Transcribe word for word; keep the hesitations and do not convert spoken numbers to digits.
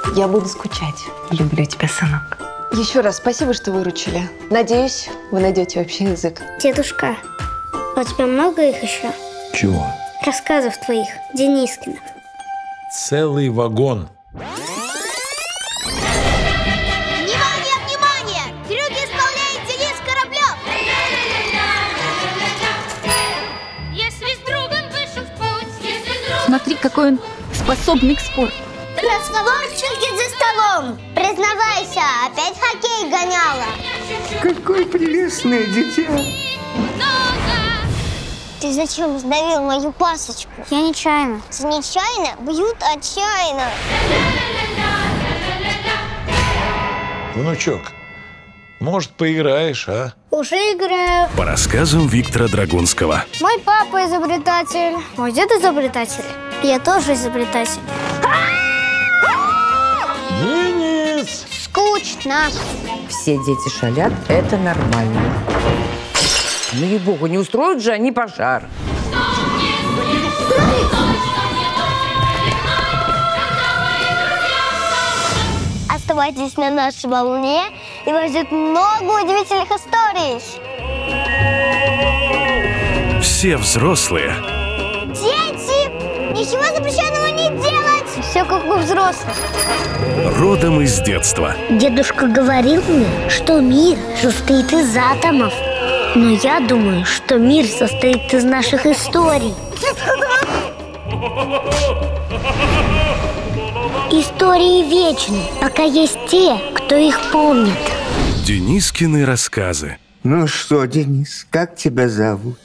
Я буду скучать. Люблю тебя, сынок. Еще раз спасибо, что выручили. Надеюсь, вы найдете общий язык. Дедушка, а у тебя много их еще? Чего? Рассказов твоих, Денискиных. Целый вагон. Внимание, внимание! Трюки исполняет Денис Кораблев! Если с другом вышел в путь, если с другом... Смотри, какой он способный к спорту. Разговорчики за столом! Признавайся, опять хоккей гоняла? Какое прелестное дитя! Ты зачем сдавил мою пасочку? Я нечаянно. За нечаянно бьют отчаянно. Внучок, может, поиграешь, а? Уже играю. По рассказам Виктора Драгунского. Мой папа изобретатель, мой дед изобретатель. Я тоже изобретатель. Денис! Скучно. Все дети шалят, это нормально. Ну, ей-богу, не устроят же они пожар. Оставайтесь на нашей волне, и вас ждет много удивительных историй. Все взрослые Дети! Ничего запрещенного не делать! Все как у взрослых. родом из детства. Дедушка говорил мне, что мир состоит из атомов. Но я думаю, что мир состоит из наших историй. Истории вечны, пока есть те, кто их помнит. Денискины рассказы. Ну что, Денис, как тебя зовут?